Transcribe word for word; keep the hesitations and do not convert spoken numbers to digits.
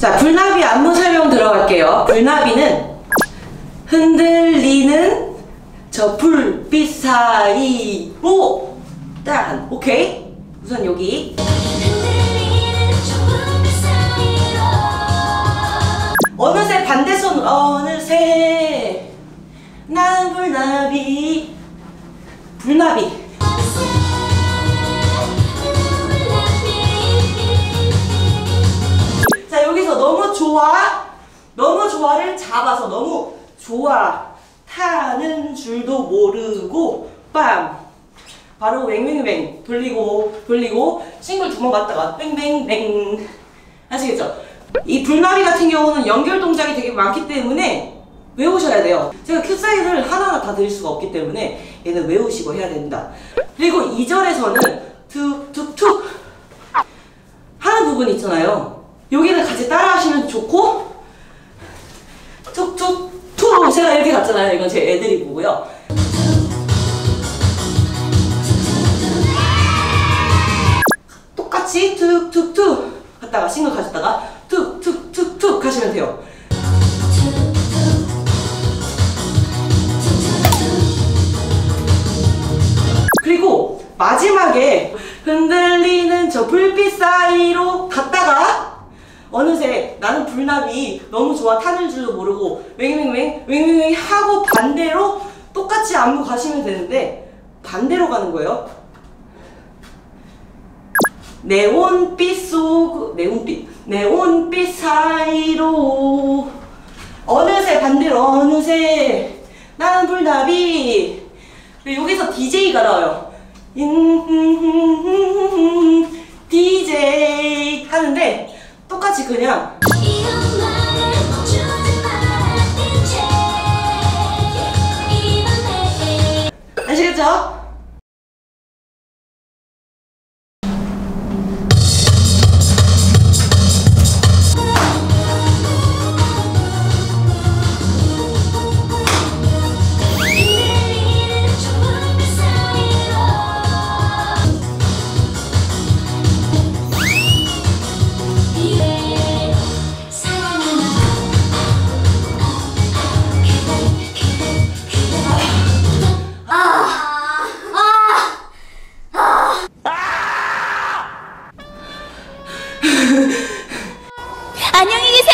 자, 불나비 안무 설명 들어갈게요. 불나비는 흔들리는 저 불빛 사이로 딴. 오케이? 우선 여기 어느새 반대손 어느새 난 불나비 불나비. 자, 여기서 너무 좋아 너무 좋아를 잡아서 너무 좋아 타는 줄도 모르고 빰 바로 웽웽웽 돌리고 돌리고 싱글 두 번 갔다가 뱅뱅뱅 아시겠죠? 이 불나비 같은 경우는 연결 동작이 되게 많기 때문에 외우셔야 돼요. 제가 큐 사인을 하나하나 다 드릴 수가 없기 때문에 얘는 외우시고 해야 됩니다. 그리고 이 절에서는 툭툭툭 하는 부분 있잖아요. 여기는 같이 따라 하시면 좋고 툭툭툭 제가 이렇게 갔잖아요. 이건 제 애드리브고요. 똑같이 툭툭툭 갔다가 싱글 가셨다가 툭툭툭툭 하시면 돼요. 그리고 마지막에 흔들리는 저 불빛 사이로 갔다가 어느새 나는 불나비 너무 좋아 타는 줄도 모르고 웽웽웽 웽웽웽 하고 반대로 똑같이 안무 가시면 되는데 반대로 가는 거예요. 네온빛 속 네온빛 네온빛 사이로 어느새 반대로 어느새 나는 불나비. 그리고 여기서 디제이가 나와요. 디제이 하는데 똑같이 그냥 아시겠죠? 안녕히 계세요.